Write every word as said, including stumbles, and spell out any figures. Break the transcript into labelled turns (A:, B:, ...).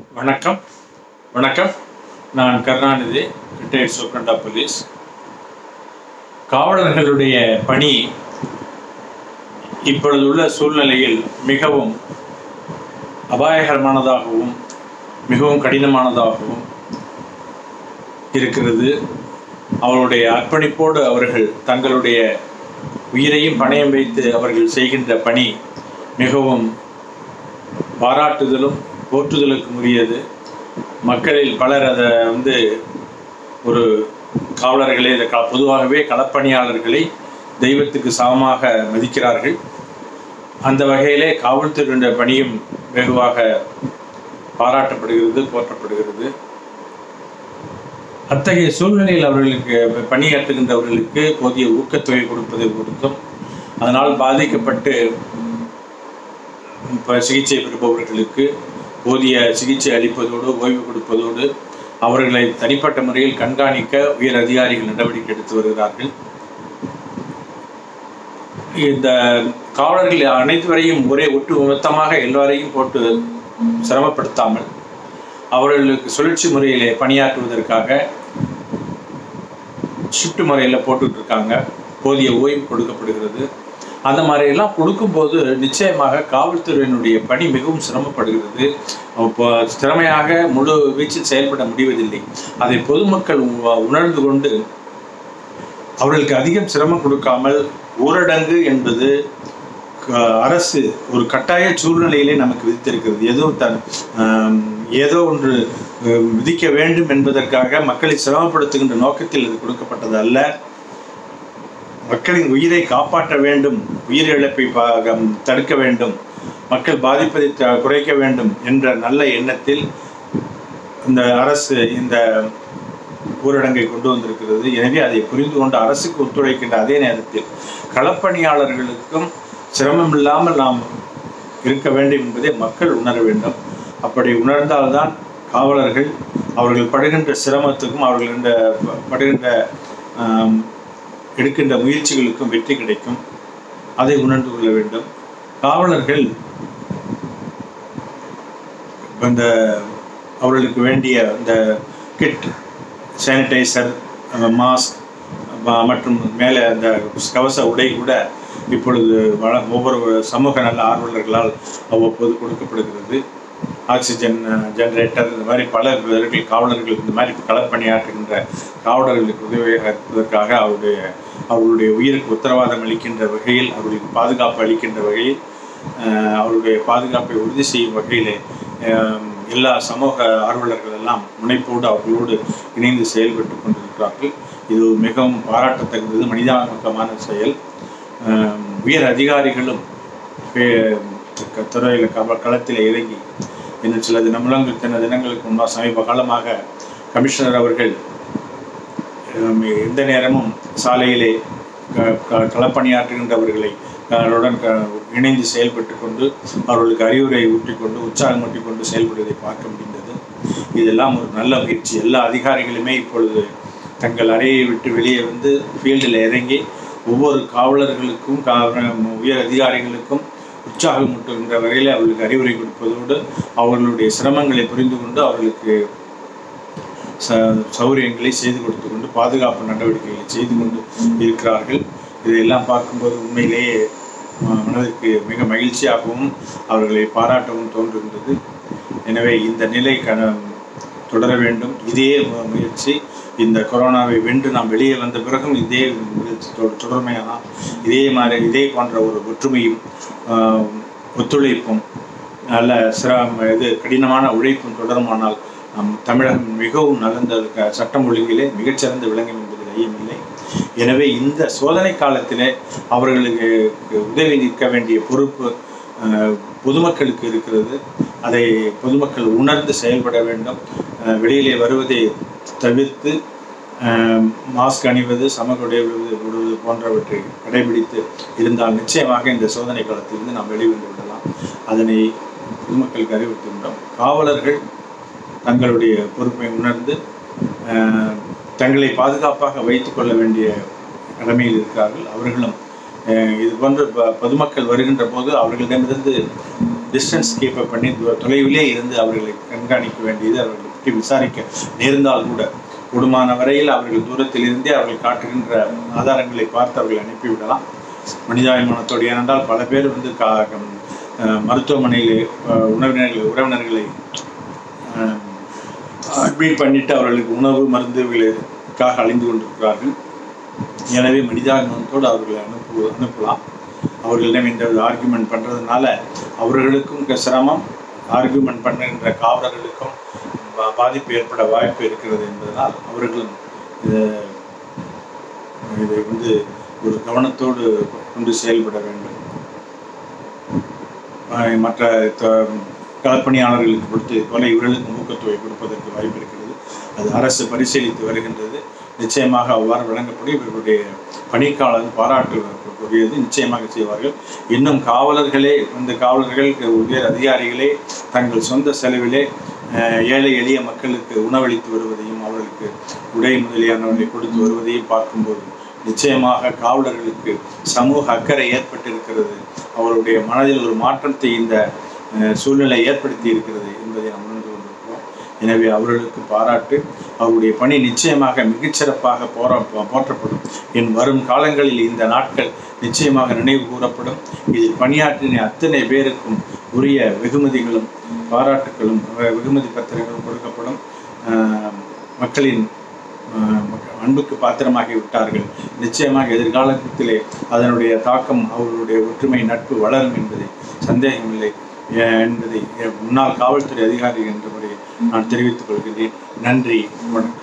A: வணக்கம் வணக்கம் நான் Karunanidhi, retired superintendent of police. காவலர்களுடைய பணி இப்பொழுது உள்ள சூழ்நிலையில் மிகவும் அபாயகரமானதாகவும் மிகவும் கடினமானதாகவும் இருக்கிறது. அவர்களுடைய அர்ப்பணிப்போடு அவர்கள் தங்களுடைய உயிரையும் பணயம் வைத்து அவர்கள் செய்கின்ற பணி மிகவும் பாராட்டுதலும் போற்றுதலுக்கு உரியது. மக்களில் பலர் அதை வந்து ஒரு காவலர்களை பொதுவாகவே களப்பணியாளர்களை தெய்வத்துக்கு சமமாக மதிக்கிறார்கள். அந்த வகையிலே காவல்துறையினுடைய பணியும் வெகுவாக பாராட்டப்படுகிறது, போற்றப்படுகிறது. அத்தகைய சூழ்நிலையில் அவர்களுக்கு பணியாற்றுகின்றவர்களுக்கு போதிய ஊக்கத்தொகை கொடுப்பதை கொடுத்தும், அதனால் பாதிக்கப்பட்டு சிகிச்சை பெறுபவர்களுக்கு போதிய சிகிச்சை அளிப்பதோடு ஓய்வு கொடுப்பதோடு அவர்களை தனிப்பட்ட முறையில் கண்காணிக்க உயர் அதிகாரிகள் நடவடிக்கை எடுத்து வருகிறார்கள். இந்த காவலர்கள் அனைத்துவரையும் ஒரே ஒட்டு மொத்தமாக எல்லோரையும் போட்டு சிரமப்படுத்தாமல் அவர்களுக்கு சுழற்சி முறையிலே பணியாற்றுவதற்காக ஷிஃப்ட் முறையில் போட்டுட்டு இருக்காங்க. போதிய ஓய்வு கொடுக்கப்படுகிறது. அந்த மாதிரியெல்லாம் கொடுக்கும்போது நிச்சயமாக காவல்துறையினுடைய பணி மிகவும் சிரமப்படுகிறது. திறமையாக முழு வீச்சில் செயல்பட முடிவதில்லை. அதை பொதுமக்கள் உணர்ந்து கொண்டு அவர்களுக்கு அதிகம் சிரமம் கொடுக்காமல் ஊரடங்கு என்பது அரசு ஒரு கட்டாய சூழ்நிலையிலே நமக்கு விதித்திருக்கிறது. ஏதோ தன் ஏதோ ஒன்று விதிக்க வேண்டும் என்பதற்காக மக்களை சிரமப்படுத்துகின்ற நோக்கத்தில் இது கொடுக்கப்பட்டது அல்ல. மக்களின் உயிரை காப்பாற்ற வேண்டும், உயிர் இழப்பை தடுக்க வேண்டும், மக்கள் பாதிப்பதை குறைக்க வேண்டும் என்ற நல்ல எண்ணத்தில் இந்த அரசு இந்த ஊரடங்கை கொண்டு வந்திருக்கிறது. எனவே அதை புரிந்து கொண்டு அரசுக்கு ஒத்துழைக்கின்ற அதே நேரத்தில் களப்பணியாளர்களுக்கும் சிரமம் இல்லாமல் நாம் இருக்க வேண்டும் என்பதை மக்கள் உணர வேண்டும். அப்படி உணர்ந்தால்தான் காவலர்கள் அவர்கள் படுகின்ற சிரமத்துக்கும் அவர்கள் இந்த படுகின்ற எடுக்கின்ற முயற்சிகளுக்கும் வெற்றி கிடைக்கும். அதை உணர்ந்து கொள்ள வேண்டும். காவலர்கள் அந்த அவர்களுக்கு வேண்டிய இந்த கிட், சானிடைசர், மாஸ்க் மற்றும் மேலே அந்த கவச உடை கூட இப்பொழுது வள ஒவ்வொரு சமூக நல ஆர்வலர்களால் அவ்வப்போது கொடுக்கப்படுகிறது. ஆக்சிஜன் ஜெனரேட்டர், இந்த மாதிரி பல பேர்கள் காவலர்கள் இந்த மாதிரி களப்பணியாற்றுகின்ற காவலர்களுக்கு உதவியாக இருப்பதற்காக அவருடைய அவர்களுடைய உயிருக்கு உத்தரவாதம் அளிக்கின்ற வகையில், அவர்களுக்கு பாதுகாப்பு அளிக்கின்ற வகையில், அவருடைய பாதுகாப்பை உறுதி செய்யும் வகையிலே எல்லா சமூக ஆர்வலர்கள் எல்லாம் முனைப்போடு அவர்களோடு இணைந்து செயல்பட்டு கொண்டிருக்கிறார்கள். இது மிகவும் பாராட்டத்தக்கது, மனிதாபிமானமான செயல். உயர் அதிகாரிகளும் துறையில் களத்தில் இறங்கி இன்னும் சில தினமுலங்கள் சில தினங்களுக்கு முன்பாக சமீப காலமாக கமிஷனர் அவர்கள் எந்த நேரமும் சாலையிலே களப்பணியாற்றுகின்றவர்களை அவர்களுடன் இணைந்து செயல்பட்டு கொண்டு அவர்களுக்கு அறிவுரை ஊற்றிக்கொண்டு உற்சாகம் ஊட்டிக்கொண்டு செயல்படுவதை பார்க்க முடிந்தது. இதெல்லாம் ஒரு நல்ல முயற்சி. எல்லா அதிகாரிகளுமே இப்பொழுது தங்கள் அறையை விட்டு வெளியே வந்து ஃபீல்டில் இறங்கி ஒவ்வொரு காவலர்களுக்கும் உயர் அதிகாரிகளுக்கும் உற்சாகம் ஊட்டுகின்ற வகையில் அவர்களுக்கு அறிவுரை கொடுப்பதோடு அவர்களுடைய சிரமங்களை புரிந்து கொண்டு அவர்களுக்கு ச சௌகரியங்களை செய்து கொடுத்து கொண்டு பாதுகாப்பு நடவடிக்கைகளை செய்து கொண்டு இருக்கிறார்கள். இதையெல்லாம் பார்க்கும்போது உண்மையிலேயே மனதிற்கு மிக மகிழ்ச்சியாகவும் அவர்களை பாராட்டவும் தோன்றுகின்றது. எனவே இந்த நிலை கன தொடர வேண்டும். இதே முயற்சி இந்த கொரோனாவை வென்று நாம் வெளியே வந்த பிறகும் இதே முயற்சி தொடர்மையானால் இதே மாதிரி இதே போன்ற ஒரு ஒற்றுமையும் ஒத்துழைப்பும் நல்ல சிரம இது கடினமான உழைப்பும் தொடருமானால் நம் தமிழகம் மிகவும் நகர்ந்த சட்டம் ஒழுங்கிலே மிகச்சிறந்த விளங்கும் என்பதில் ஐயமில்லை. எனவே இந்த சோதனை காலத்திலே அவர்களுக்கு உதவி நிற்க வேண்டிய பொறுப்பு பொதுமக்களுக்கு இருக்கிறது. அதை பொதுமக்கள் உணர்ந்து செயல்பட வேண்டும். வெளியிலே வருவதை தவிர்த்து மாஸ்க் அணிவது, சமூக இடைவெளி விடுவது போன்றவற்றை கடைபிடித்து இருந்தால் நிச்சயமாக இந்த சோதனை காலத்திலிருந்து நாம் வெளிவந்து விடலாம். அதனை பொதுமக்களுக்கு அறிவுறுத்துகின்றோம். காவலர்கள் தங்களுடைய பொறுப்பை உணர்ந்து தங்களை பாதுகாப்பாக வைத்து கொள்ள வேண்டிய கடமையில் இருக்கிறார்கள். அவர்களும் இது போன்ற பொதுமக்கள் வருகின்ற போது அவர்களிடமிருந்து டிஸ்டன்ஸ் கீப் பண்ணி தொலைவிலே இருந்து அவர்களை கண்காணிக்க வேண்டியது, அவர்களை பற்றி விசாரிக்க நேர்ந்தால் கூட கூடுமான வரையில் அவர்கள் தூரத்தில் இருந்தே அவர்கள் காட்டுகின்ற ஆதாரங்களை பார்த்து அவர்கள் அனுப்பிவிடலாம். மனிதாபிமானத்தோடு, ஏனென்றால் பல பேர் வந்து கா மருத்துவமனையில் உணவினர்களை உறவினர்களை அட்மிட் பண்ணிட்டு அவர்களுக்கு உணவு மருந்துகளுக்காக அழிந்து கொண்டிருக்கிறார்கள். எனவே மனிதாபிமானத்தோடு அவர்களை அனுப்பு அனுப்பலாம் அவர்களிடம் இந்த ஆர்கியூமெண்ட் பண்ணுறதுனால அவர்களுக்கும் சிரமம், ஆர்கியூமெண்ட் பண்ணுகின்ற காவலர்களுக்கும் பாதிப்பு ஏற்பட வாய்ப்பு இருக்கிறது என்பதனால் அவர்களும் இதை வந்து ஒரு கவனத்தோடு கொண்டு செயல்பட வேண்டும். மற்ற களப்பணியாளர்களுக்கு கொடுத்து போல இவர்களுக்கு ஊக்கத்தொகை கொடுப்பதற்கு வாய்ப்பு இருக்கிறது. அது அரசு பரிசீலித்து வருகின்றது. நிச்சயமாக அவ்வாறு வழங்கப்படும். இவர்களுடைய பணிக்காலம் பாராட்டுக்குரியது, நிச்சயமாக செய்வார்கள். இன்னும் காவலர்களே வந்து காவலர்கள் உயர் அதிகாரிகளே தங்கள் சொந்த செலவிலே ஏழை எளிய மக்களுக்கு உணவளித்து வருவதையும் அவர்களுக்கு உடை முதலியானவர்களை கொடுத்து வருவதையும் பார்க்கும்போது நிச்சயமாக காவலர்களுக்கு சமூக அக்கறை ஏற்பட்டிருக்கிறது. அவருடைய மனதில் ஒரு மாற்றத்தை இந்த சூழ்நிலை ஏற்படுத்தி இருக்கிறது என்பதை நாம் உணர்ந்து கொண்டிருக்கிறோம். எனவே அவர்களுக்கு பாராட்டு. அவருடைய பணி நிச்சயமாக மிகச்சிறப்பாக போரா போற்றப்படும். என் வரும் காலங்களில் இந்த நாட்கள் நிச்சயமாக நினைவு கூறப்படும். இதில் பணியாற்றின அத்தனை பேருக்கும் உரிய வெகுமதிகளும் பாராட்டுகளும் வெகுமதி பத்திரங்களும் கொடுக்கப்படும். மக்களின் அன்புக்கு பாத்திரமாகி விட்டார்கள். நிச்சயமாக எதிர்காலத்திலே அதனுடைய தாக்கம் அவர்களுடைய ஒற்றுமை நட்பு வளரும் என்பதை சந்தேகமில்லை என்பதை முன்னாள் காவல்துறை அதிகாரி என்ற முறையில் நான் தெரிவித்துக் கொள்கிறேன். நன்றி, வணக்கம்.